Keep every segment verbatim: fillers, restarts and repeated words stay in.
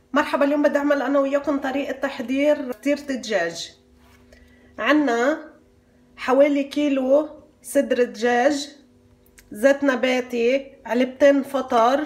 مرحبا، اليوم بدي اعمل انا وياكم طريقة تحضير فطيرة الدجاج. عنا حوالي كيلو صدر دجاج، زيت نباتي، علبتين فطر،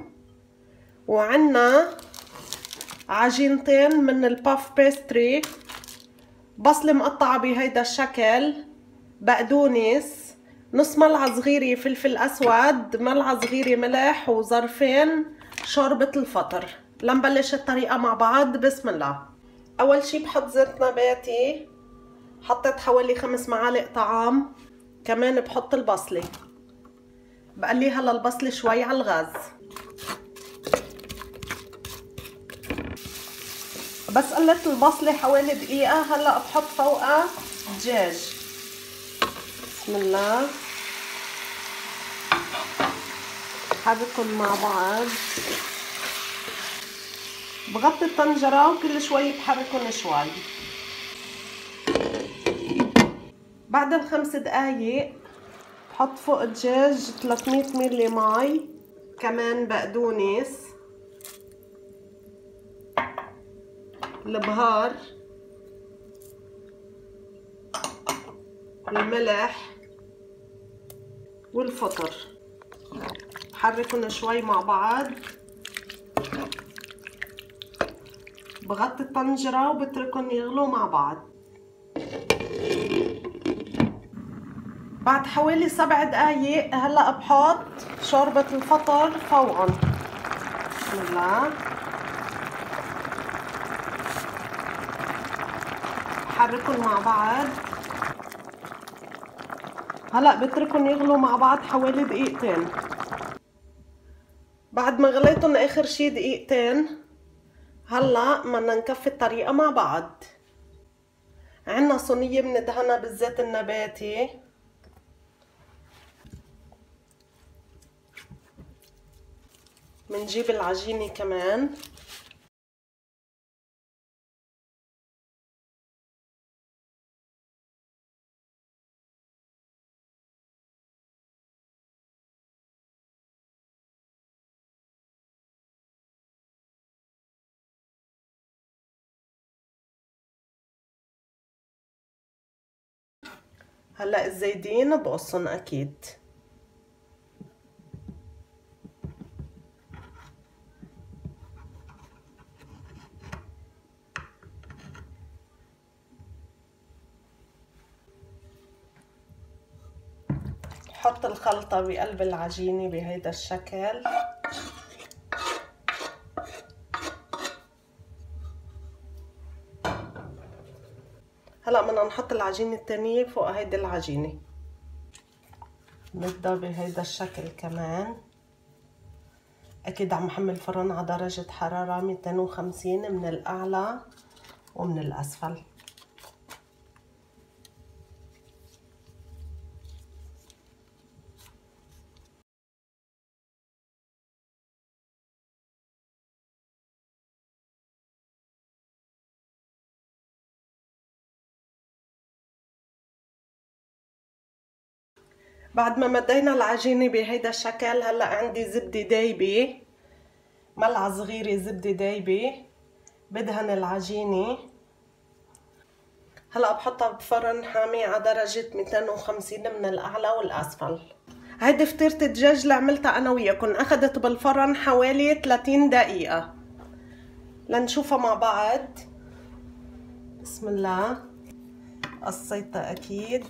وعنا عجينتين من الباف بيستري، بصلة مقطعة بهيدا الشكل، بقدونس، نص ملعقة صغيرة فلفل اسود، ملعقة صغيرة ملح، وظرفين شوربة الفطر. لنبلش الطريقة مع بعض. بسم الله. اول شي بحط زيت نباتي، حطيت حوالي خمس معالق طعام. كمان بحط البصلة، بقليها للبصلة شوي على الغاز. بس قلت البصلة حوالي دقيقة. هلا بحط فوقها دجاج. بسم الله، حركهم مع بعض، بغطي الطنجرة وكل شوي بحركهم شوي. بعد الخمس دقايق بحط فوق الدجاج ثلاثمية مللي مي، كمان بقدونس، البهار، الملح، والفطر. بحركهم شوي مع بعض، بغطي الطنجرة وبتركهم يغلوا مع بعض. بعد حوالي سبع دقايق هلا بحط شوربة الفطر فوقهم. بسم الله، بحركهم مع بعض. هلا بتركهم يغلوا مع بعض حوالي دقيقتين. بعد ما غليتهم اخر شي دقيقتين، هلا بدنا نكفي الطريقة مع بعض. عنا صينية بندهنها بالزيت النباتي، بنجيب العجينة كمان، هلا الزايدين بقصن اكيد. حط الخلطة بقلب العجينة بهيدا الشكل. هلا بدنا نحط العجينة التانية فوق هيدي العجينة، نبدأ بهيدا الشكل كمان. اكيد عم حمل الفرن على درجة حرارة مئتين وخمسين من الاعلى ومن الاسفل. بعد ما مدينا العجينة بهيدا الشكل، هلا عندي زبدة دايبة، ملعقة صغيرة زبدة دايبة. بدهن العجينة. هلا بحطها بفرن حامي على درجة مئتين وخمسين من الاعلى والاسفل. هيدي فطيرة الدجاج اللي عملتها انا وياكم، اخذت بالفرن حوالي ثلاثين دقيقة. لنشوفها مع بعض. بسم الله، قصيتها اكيد.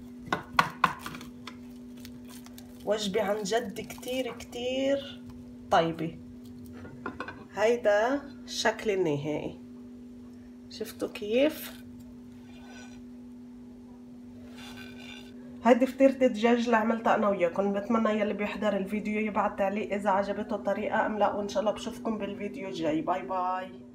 وجبة عن جد كتير كتير طيبة. هيدا الشكل النهائي، شفتوا كيف؟ هيدي فطيرة الدجاج اللي عملتها انا وياكم. بتمنى يلي بيحضر الفيديو يبعت تعليق اذا عجبته الطريقة ام لا، وان شاء الله بشوفكم بالفيديو الجاي. باي باي.